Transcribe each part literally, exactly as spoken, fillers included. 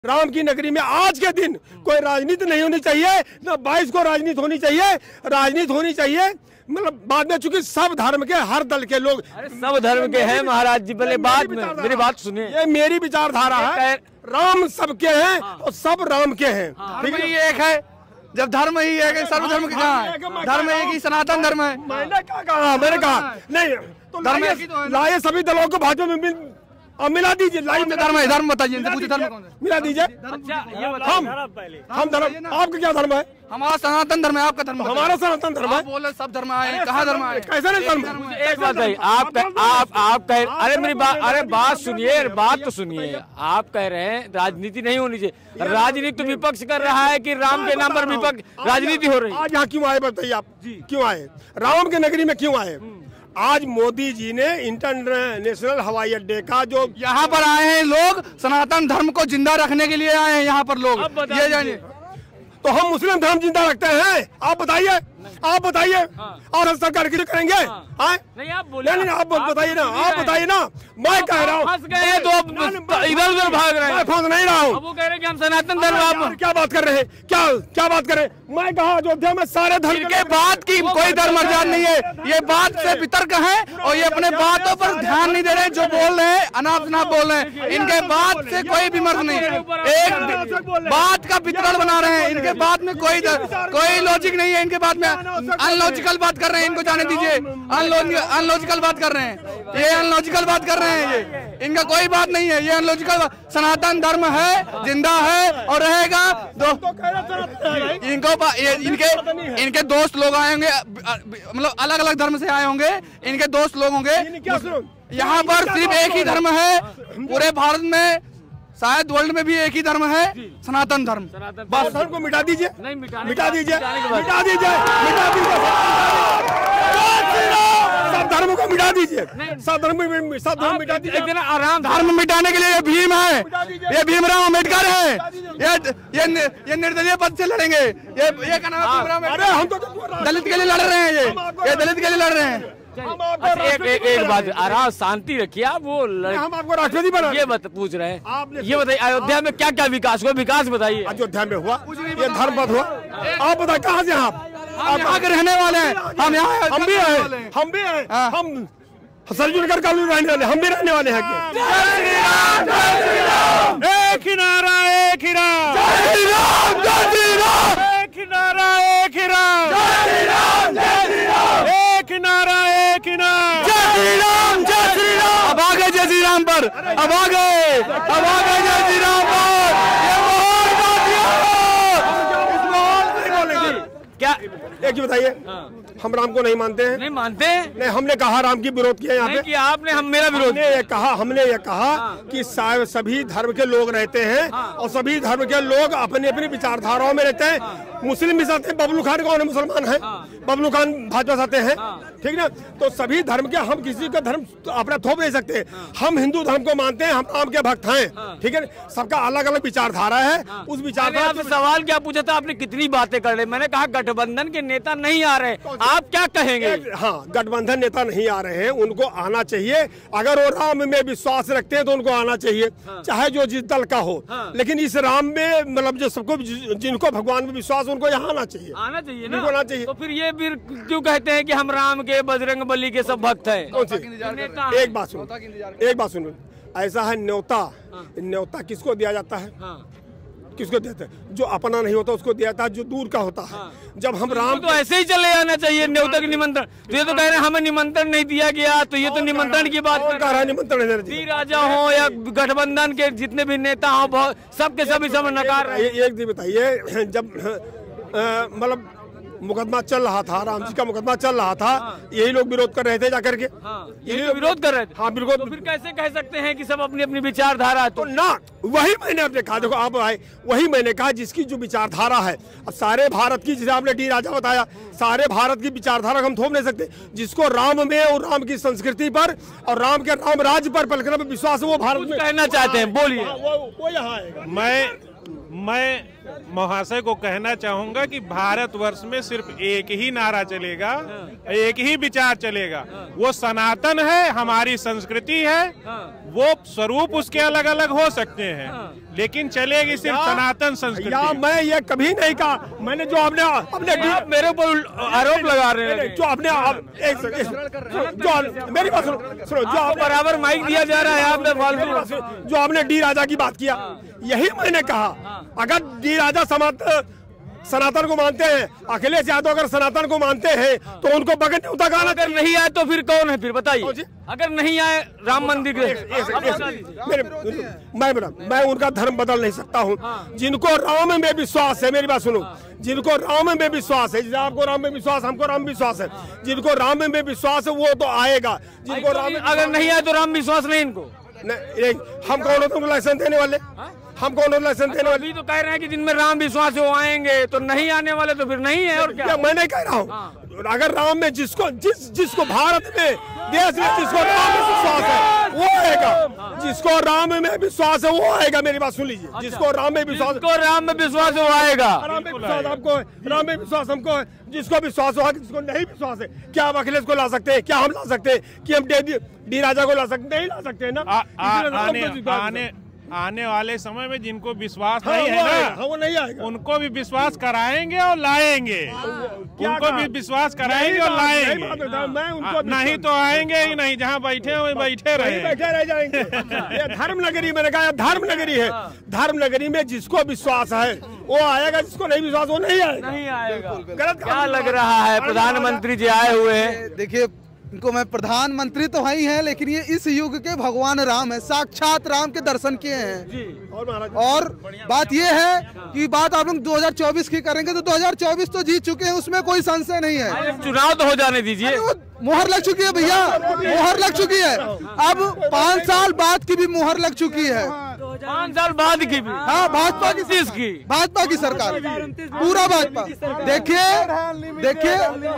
राम की नगरी में आज के दिन कोई राजनीति नहीं होनी चाहिए, ना बाईस को राजनीति होनी चाहिए। राजनीति होनी चाहिए मतलब बाद में, चूंकि सब धर्म के हर दल के लोग सब धर्म के हैं महाराज जी। पहले बात में मेरी बात सुनिए, ये मेरी विचारधारा है। राम सबके हैं और सब राम के हैं। ठीक है, ये एक है। जब धर्म ही है, सर्वधर्म के कहाँ है? धर्म एक ही सनातन धर्म है। मैंने क्या कहा? मैंने कहा नहीं तो धर्म लाए सभी दलों को भाजपा में अब मिला दीजिए। लाइन में धर्म है, धर्म बताइए, धर्म कौन है? मिला दीजिए। हम हम धर्म, आपका क्या धर्म है? हमारा सनातन धर्म है। आपका धर्म? हमारा सनातन धर्म है। बोले सब धर्म आए, कहाँ धर्म आए? कैसे नहीं धर्म? एक बात है, आप आप आप कह अरे मेरी बात, अरे बात सुनिए, बात तो सुनिए। आप कह रहे हैं राजनीति नहीं होनी चाहिए। राजनीति तो विपक्ष कर रहा है कि राम के नाम पर विपक्ष राजनीति हो रही है। आज यहाँ क्यों आए बताइए आप? क्यों आए? राम के नगरी में क्यों आए? आज मोदी जी ने इंटरनेशनल हवाई अड्डे का जो यहाँ पर आए हैं लोग, सनातन धर्म को जिंदा रखने के लिए आए हैं यहाँ पर लोग। ये जानिए, तो हम मुस्लिम धर्म जिंदा रखते हैं। आप बताइए, आप बताइए। हाँ। और हम सरकार की करेंगे? हाँ। नहीं आप बोले, नहीं आप बताइए ना, आप बताइए ना। मैं कह रहा हूँ इधर उधर भाग रहे हैं। फंस नहीं रहा हूँ। वो कह रहे हैं कि हम सनातन धर्म। आप क्या बात कर रहे हैं? क्या क्या बात कर रहे हैं? मैं कहा अयोध्या में सारे धर्म के बात की कोई धर्म मर्यादा नहीं है। ये बात से वितर्क है और ये अपने बातों पर ध्यान नहीं दे रहे। जो बोल रहे हैं अनाप शनाप बोल रहे हैं। इनके बात से कोई विमर्श नहीं। एक बात का वितरण बना रहे हैं। इनके बात में कोई कोई लॉजिक नहीं है। इनके बात में अनलॉजिकल बात कर रहे हैं। इनको जाने दीजिए। अनलॉजिकल बात कर रहे हैं। ये अनलॉजिकल बात कर रहे हैं। ये इनका कोई बात नहीं है। ये अनलॉजिकल। सनातन धर्म है, जिंदा है और रहेगा। दो इनको इनके इनके दोस्त लोग आए होंगे, मतलब अलग अलग धर्म से आए होंगे। इनके दोस्त लोग होंगे। यहाँ पर सिर्फ एक ही धर्म है पूरे भारत में, शायद वर्ल्ड में भी एक ही धर्म है, सनातन धर्म। बस धर्म को मिटा दीजिए। नहीं मिटा मिटा दीजिए, मिटा दीजिए, मिटा दीजिए। सब धर्म को मिटा दीजिए। सब धर्म सब धर्म मिटा दीजिए। आराम धर्म मिटाने के लिए ये भीम है, ये भीमराव अम्बेडकर है। ये ये ये निर्दलीय पद से लड़ेंगे। ये ये क्या नाम है? भीमराव। अरे हम तो दलित के लिए लड़ रहे हैं। ये ये दलित के लिए लड़ रहे हैं। अच्छा, एक एक एक बात, आराम शांति रखिए आप। वो हम आपको राष्ट्रपति बना ये बत पूछ रहे हैं। ये बताइए अयोध्या में क्या क्या विकास हुआ? विकास बताइए। अयोध्या में हुआ, ये धर्म पद हुआ। आप बताइए कहाँ से? आप आप यहाँ के रहने वाले हैं। हम यहाँ हम भी हैं, हम भी हैं। हम सरजुनकर कॉलोनी रहने वाले, हम भी रहने वाले हैं। एक ही नारा, एक ही राम, एक ही नारा, एक ही राम, एक ही नारा, एक ही नाम। जय श्री राम, जय श्री राम। अब आ गए जय श्री राम पर, अब आ गए, अब आ गए जय श्री राम पर। ये बहुत क्या एक ही बताइए? हम राम को नहीं मानते हैं। नहीं मानते? नहीं, हमने कहा राम की विरोध किया यहाँ पे कि आपने हम मेरा विरोध हमने ये कहा हमने ये कहा कि सभी धर्म के लोग रहते हैं और सभी धर्म के लोग अपनी अपनी विचारधाराओं में रहते हैं। मुस्लिम भी साथ हैं। बबलू खान कौन है? मुसलमान है। बबलू खान भाजपा साथ हैं। ठीक ना? तो सभी धर्म के, हम किसी का धर्म अपना थोप नहीं सकते। हम हिंदू धर्म को मानते हैं, हम राम के भक्त हैं। ठीक है, सबका अलग अलग विचारधारा है। उस विचारधारा से सवाल क्या पूछा था आपने? कितनी बातें कर रहे? मैंने कहा गठबंधन के नेता नहीं आ रहे, आप क्या कहेंगे? हाँ, गठबंधन नेता नहीं आ रहे हैं, उनको आना चाहिए। अगर वो राम में विश्वास रखते हैं तो उनको आना चाहिए। हाँ। चाहे जो जिस दल का हो। हाँ। लेकिन इस राम में मतलब जो सबको, जिनको भगवान में विश्वास, उनको यहाँ आना चाहिए। आना चाहिए ना? आना चाहिए। तो फिर ये फिर क्यों कहते हैं कि हम राम के, बजरंग बली के सब भक्त हैं? एक बात सुनो, एक बात सुनो। ऐसा है, न्योता न्योता किसको दिया जाता है? किसको देते हैं? जो अपना नहीं होता उसको दिया जाता है, जो दूर का होता है। हाँ। जब हम राम तो ऐसे ही चले आना चाहिए न्योता के निमंत्रण। तो ये तो कह रहे हैं हमें निमंत्रण नहीं दिया गया, तो ये तो निमंत्रण की बात कर रहा है। निमंत्रण राजा हो या गठबंधन के जितने भी नेता हो, बहुत सबके सभी सब नकार रहे। एक दिन बताइए, जब मतलब मुकदमा चल रहा था, राम जी का मुकदमा चल रहा था, हाँ। यही लोग विरोध कर रहे थे जाकर के। हाँ। यही लोग विरोध कर रहे थे। हाँ, विरोध। तो फिर कैसे कह सकते हैं कि सब अपनी अपनी विचारधारा? तो ना, वही मैंने आपने कहा, देखो आप आए, वही मैंने कहा जिसकी जो विचारधारा है। अब सारे भारत की, जिसे आपने डी राजा बताया, सारे भारत की विचारधारा हम थोप नहीं सकते। जिसको राम में और राम की संस्कृति पर और राम के राम राज्य पर पलकने पर विश्वास है, वो भारत में कहना चाहते हैं। बोलिए। वो यहाँ आएगा। मैं मैं महाशय को कहना चाहूंगा कि भारतवर्ष में सिर्फ एक ही नारा चलेगा, एक ही विचार चलेगा। वो सनातन है, हमारी संस्कृति है, वो स्वरूप उसके अलग अलग हो सकते हैं, लेकिन चलेगी सिर्फ सनातन संस्कृति। या मैं ये कभी नहीं कहा, मैंने जो आपने अपने आप मेरे ऊपर आरोप लगा रहे हैं, जो आपने एक जो मेरी बात सुनो सुनो जो आप बराबर माइक दिया जा रहा है आपने फालतू। जो आपने डी राजा की बात किया, यही मैंने कहा, अगर डी राजा समाज सनातन को मानते हैं, अखिलेश यादव अगर सनातन को मानते हैं तो उनको बगैर न्योता का अगर नहीं आए तो फिर कौन है? फिर बताइए, अगर नहीं आए राम मंदिर के मैं मैं उनका धर्म बदल नहीं सकता हूँ। जिनको राम में विश्वास है, मेरी बात सुनो, जिनको राम में विश्वास है, जैसे आपको राम में विश्वास, हमको राम में विश्वास है, जिनको राम में विश्वास है वो तो आएगा। जिनको राम अगर नहीं आए तो राम विश्वास नहीं इनको। हम कौन होते हैं लाइसेंस देने वाले? हम कौन लाइसेंस देने वाले? अभी तो कह रहे हैं कि जिनमें राम विश्वास है वो आएंगे, तो नहीं आने वाले तो फिर नहीं है। और क्या मैं नहीं कह रहा हूँ, अगर राम में जिसको जिस जिसको भारत में देश में जिसको राम में विश्वास है वो आएगा, जिसको राम में विश्वास है वो आएगा। मेरी बात सुन लीजिए, जिसको राम में विश्वास, जिसको राम में विश्वास है वो आएगा। राम में विश्वास आपको है, राम में विश्वास हमको है, जिसको विश्वास होगा, जिसको नहीं विश्वास है, क्या हम अखिलेश को ला सकते हैं? क्या हम ला सकते हैं कि हम डी राजा को ला सकते? नहीं ला सकते ना। आने आने वाले समय में जिनको विश्वास हाँ, नहीं है ना, हाँ, वो नहीं आएगा। उनको भी विश्वास कराएंगे और लाएंगे, उनको भी विश्वास कराएंगे और लाएंगे। मैं उनको नहीं तो आएंगे ही नहीं, जहाँ बैठे हुए बैठे रहे बैठे रह जाएंगे। ये धर्म नगरी, मैंने कहा धर्म नगरी है, धर्म नगरी में जिसको विश्वास है वो आएगा, जिसको नहीं विश्वास वो नहीं आएगा। नहीं आएगा। गलत क्या लग रहा है? प्रधानमंत्री जी आए हुए हैं, देखिए इनको मैं प्रधानमंत्री तो है ही है, लेकिन ये इस युग के भगवान राम है, साक्षात राम के दर्शन किए हैं। और, और बात ये है कि बात आप लोग दो हज़ार चौबीस की करेंगे तो दो हज़ार चौबीस तो जीत चुके हैं, उसमें कोई संशय नहीं है। चुनाव तो हो जाने दीजिए, मोहर लग चुकी है भैया, मोहर लग चुकी है। अब पाँच साल बाद की भी मोहर लग चुकी है, पाँच साल बाद की भी। हाँ, भाजपा की की भाजपा की सरकार, पूरा भाजपा। देखिए देखिए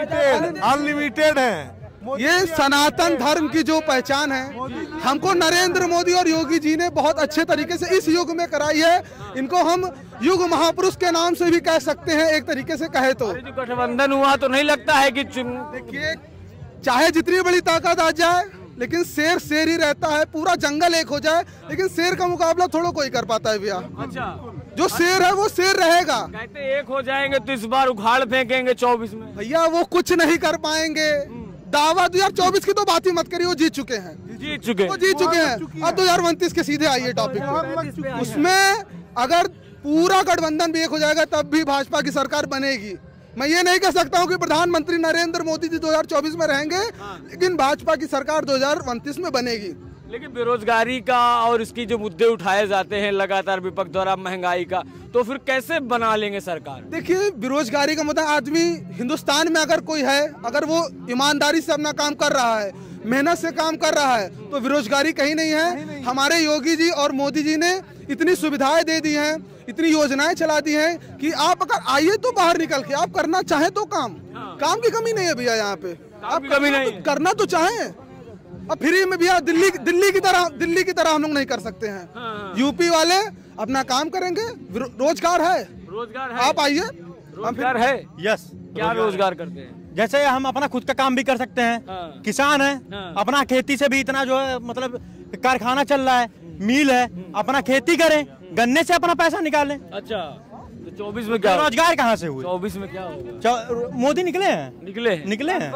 अनलिमिटेड है। ये सनातन धर्म की जो पहचान है, हमको नरेंद्र मोदी और योगी जी ने बहुत अच्छे तरीके से इस युग में कराई है। इनको हम युग महापुरुष के नाम से भी कह सकते हैं, एक तरीके से कहे तो। जो गठबंधन हुआ तो नहीं लगता है कि चुन देखिए, चाहे जितनी बड़ी ताकत आ जाए, लेकिन शेर शेर ही रहता है। पूरा जंगल एक हो जाए, लेकिन शेर का मुकाबला थोड़ा कोई कर पाता है भैया। अच्छा, जो शेर है वो शेर रहेगा। कहते एक हो जाएंगे तो इस बार उखाड़ फेंकेंगे चौबीस में। भैया वो कुछ नहीं कर पाएंगे। दावा दो हजार चौबीस की तो बात ही मत करिए, वो जीत चुके हैं, जीत चुके वो जीत चुके हैं। अब दो हजार उनतीस के सीधे आइए टॉपिक पे। उसमें अगर पूरा गठबंधन भी एक हो जाएगा तब भी भाजपा की सरकार बनेगी। मैं ये नहीं कह सकता हूँ कि प्रधानमंत्री नरेंद्र मोदी जी दो हज़ार चौबीस में रहेंगे, लेकिन भाजपा की सरकार दो हज़ार उनतीस में बनेगी। लेकिन बेरोजगारी का और इसकी जो मुद्दे उठाए जाते हैं लगातार विपक्ष द्वारा, महंगाई का, तो फिर कैसे बना लेंगे सरकार? देखिए, बेरोजगारी का मुद्दा, आदमी हिंदुस्तान में अगर कोई है, अगर वो ईमानदारी से अपना काम कर रहा है, मेहनत से काम कर रहा है, तो बेरोजगारी कहीं नहीं है। हमारे योगी जी और मोदी जी ने इतनी सुविधाएं दे दी हैं, इतनी योजनाएं चला दी हैं कि आप अगर आइए तो बाहर निकल के आप करना चाहें तो काम काम की कमी नहीं है भैया। यहाँ पे आप कमी नहीं, करना तो चाहें। अब फ्री में भैया दिल्ली दिल्ली की तरह दिल्ली की तरह हम लोग नहीं कर सकते हैं। हाँ। यूपी वाले अपना काम करेंगे, रोजगार है, रोजगार है, आप आइए। रोजगार है। यस, क्या रोजगार करते हैं? जैसे हम अपना खुद का काम भी कर सकते हैं। हाँ। किसान है, हाँ। अपना खेती से भी इतना जो है मतलब कारखाना चल रहा है, मिल है, अपना खेती करें, गन्ने से अपना पैसा निकालें। अच्छा, तो चौबीस में क्या रोजगार कहाँ से हुए? चौबीस में क्या होगा? मोदी निकले हैं, निकले निकले हैं।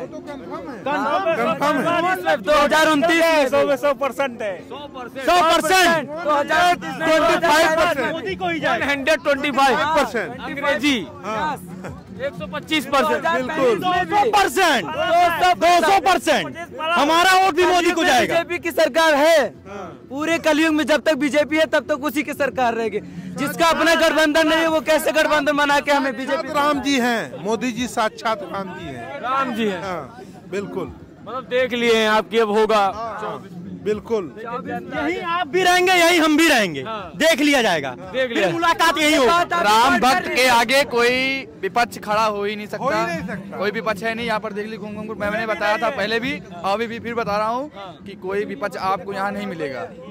दो हजार उनतीस सौ परसेंट है, सौ परसेंट सौ percent twenty five percent Modi को ही जाए। हंड्रेड ट्वेंटी फाइव परसेंट अंग्रेजी एक सौ पच्चीस परसेंट बिल्कुल दो सौ परसेंट दो सौ परसेंट हमारा वोट भी मोदी को जाएगा। बीजेपी की सरकार है पूरे कलयुग में, जब तक बीजेपी है तब तक उसी की सरकार रहेगी। जिसका अपना गठबंधन नहीं है वो कैसे गठबंधन बना के हमें बीजेपी? राम जी हैं, मोदी जी साक्षात राम जी हैं। राम जी है, हाँ, बिल्कुल मतलब देख लिए हैं आपकी, अब होगा बिल्कुल। यही आप भी रहेंगे, यही हम भी रहेंगे, देख लिया जाएगा, देख लिया मुलाकात यही होगा। राम भक्त के आगे कोई विपक्ष खड़ा हो ही नहीं सकता, हो ही नहीं सकता। कोई विपक्ष है नहीं यहाँ पर। देख ली घूम घूम कर, मैंने बताया था पहले भी, अभी भी फिर बता रहा हूँ कि कोई विपक्ष आपको यहाँ नहीं मिलेगा।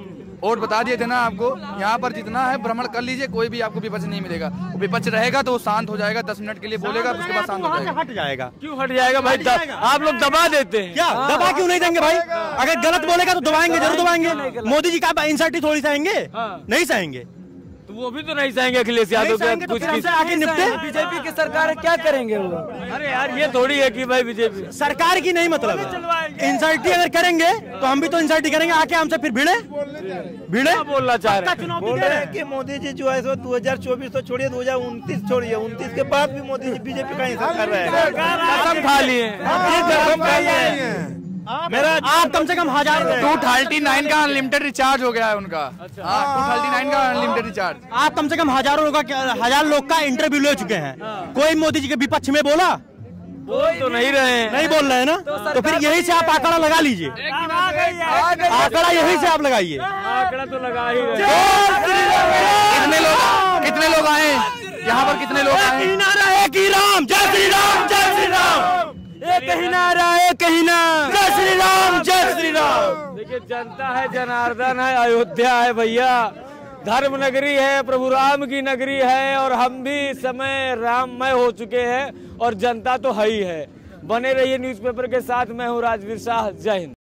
वोट बता दिए थे ना आपको, यहाँ पर जितना है भ्रमण कर लीजिए, कोई भी आपको विपक्ष नहीं मिलेगा। विपक्ष रहेगा तो वो शांत हो जाएगा, दस मिनट के लिए बोलेगा, उसके बाद शांत हो जाएगा। हट जाएगा। क्यों हट जाएगा भाई? आप लोग दबा देते हैं। क्या दबा क्यों नहीं देंगे भाई? अगर गलत बोलेगा तो दबाएंगे, जरूर दबाएंगे। मोदी जी का इंसल्ट थोड़ी सहेंगे, नहीं सहेंगे। तो वो भी तो नहीं चाहेंगे अखिलेश यादव के कुछ हमसे आगे निपटे। बीजेपी की सरकार क्या करेंगे वो? अरे यार ये थोड़ी है कि भाई बीजेपी सरकार की नहीं मतलब इंसल्टी अगर करेंगे तो हम भी तो इंसल्टी करेंगे, आके हमसे फिर भिड़े भिड़े बोलना चाह रहे हैं। बोल रहे हैं कि मोदी जी जो है सो दो हजार चौबीस तो छोड़िए, दो हजार उनतीस छोड़िए, उनतीस के बाद भी मोदी जी बीजेपी का ही सरकार रहेगा। कसम खा लिए। मेरा आप कम से कम हजार टू थर्टी नाइन का अनलिमिटेड रिचार्ज हो गया है उनका। हाँ, टू थर्टी नाइन का अनलिमिटेड रिचार्ज। आप कम से कम हजारों लोग का हजार लोग का इंटरव्यू ले चुके हैं, कोई मोदी जी के विपक्ष में बोला? बोल तो नहीं रहे हैं। नहीं बोल रहे हैं ना, तो फिर यही से आप आंकड़ा लगा लीजिए, आंकड़ा यही से आप लगाइए। आंकड़ा तो लगा ही रहे। कितने लोग कितने लोग आए यहाँ पर? कितने लोग आए? एक ही राम, जय श्री राम, जय श्री राम, एक ही नारा, एक ही नाम, जय श्री राम, जय श्री राम। देखिए जनता है, जनार्दन है, अयोध्या है भैया, धर्म नगरी है, प्रभु राम की नगरी है, और हम भी इस समय राममय हो चुके हैं और जनता तो है ही है। बने रहिए न्यूज़पेपर के साथ। मैं हूँ राजवीर शाह। जय हिंद।